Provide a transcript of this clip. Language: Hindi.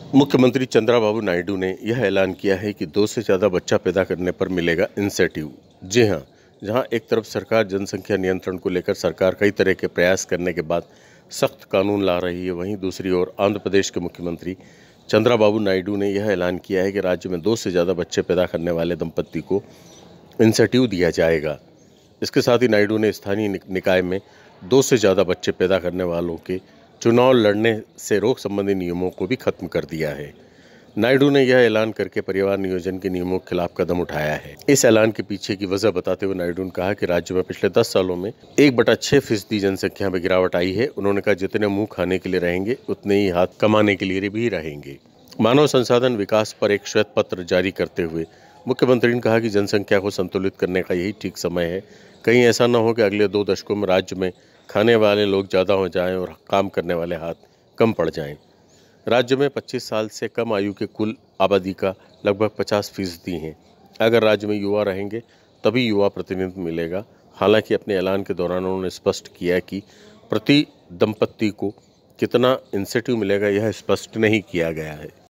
मुख्यमंत्री चंद्राबाबू नायडू ने यह ऐलान किया है कि 2 से ज़्यादा बच्चा पैदा करने पर मिलेगा इंसेंटिव। जी हां, जहां एक तरफ सरकार जनसंख्या नियंत्रण को लेकर सरकार कई तरह के प्रयास करने के बाद सख्त कानून ला रही है, वहीं दूसरी ओर आंध्र प्रदेश के मुख्यमंत्री चंद्राबाबू नायडू ने यह ऐलान किया है कि राज्य में 2 से ज़्यादा बच्चे पैदा करने वाले दंपत्ति को इंसेंटिव दिया जाएगा। इसके साथ ही नायडू ने स्थानीय निकाय में 2 से ज़्यादा बच्चे पैदा करने वालों के चुनाव लड़ने से रोक संबंधी नियमों को भी खत्म कर दिया है। नायडू ने यह ऐलान करके परिवार नियोजन के नियमों के खिलाफ कदम उठाया है। इस ऐलान के पीछे की वजह बताते हुए नायडू ने कहा कि राज्य में पिछले 10 सालों में 1/6% जनसंख्या में गिरावट आई है। उन्होंने कहा, जितने मुंह खाने के लिए रहेंगे उतने ही हाथ कमाने के लिए भी रहेंगे। मानव संसाधन विकास पर एक श्वेत पत्र जारी करते हुए मुख्यमंत्री ने कहा कि जनसंख्या को संतुलित करने का यही ठीक समय है। कहीं ऐसा न हो कि अगले 2 दशकों में राज्य में खाने वाले लोग ज़्यादा हो जाएं और काम करने वाले हाथ कम पड़ जाएं। राज्य में 25 साल से कम आयु के कुल आबादी का लगभग 50% हैं। अगर राज्य में युवा रहेंगे तभी युवा प्रतिनिधित्व मिलेगा। हालांकि अपने ऐलान के दौरान उन्होंने स्पष्ट किया कि प्रति दंपत्ति को कितना इंसेंटिव मिलेगा यह स्पष्ट नहीं किया गया है।